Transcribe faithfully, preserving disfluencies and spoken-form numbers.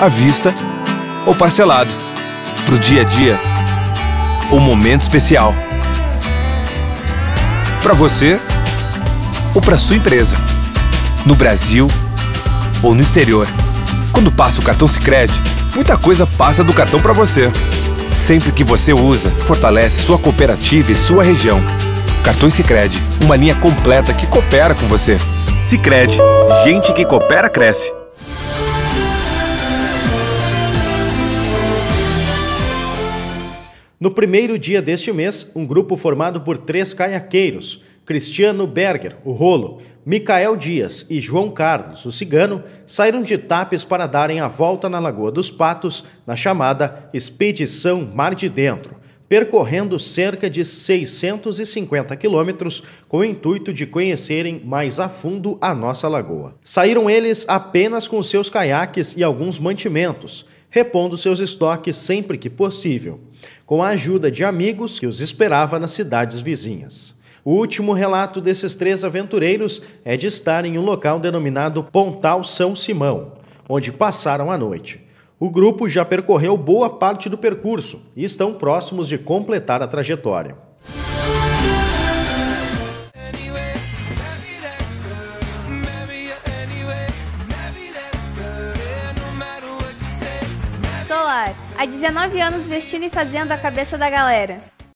à vista ou parcelado, para o dia a dia ou momento especial, para você ou para sua empresa, no Brasil ou no exterior. Quando passa o cartão Sicredi, muita coisa passa do cartão para você. Sempre que você usa, fortalece sua cooperativa e sua região. Cartões Sicredi, uma linha completa que coopera com você. Sicredi, gente que coopera cresce. No primeiro dia deste mês, um grupo formado por três caiaqueiros, Cristiano Berger, o Rolo, Micael Dias e João Carlos, o Cigano, saíram de Tapes para darem a volta na Lagoa dos Patos, na chamada Expedição Mar de Dentro, percorrendo cerca de seiscentos e cinquenta quilômetros com o intuito de conhecerem mais a fundo a nossa lagoa. Saíram eles apenas com seus caiaques e alguns mantimentos, repondo seus estoques sempre que possível, com a ajuda de amigos que os esperava nas cidades vizinhas. O último relato desses três aventureiros é de estar em um local denominado Pontal São Simão, onde passaram a noite. O grupo já percorreu boa parte do percurso e estão próximos de completar a trajetória. Solar, há dezenove anos vestindo e fazendo a cabeça da galera.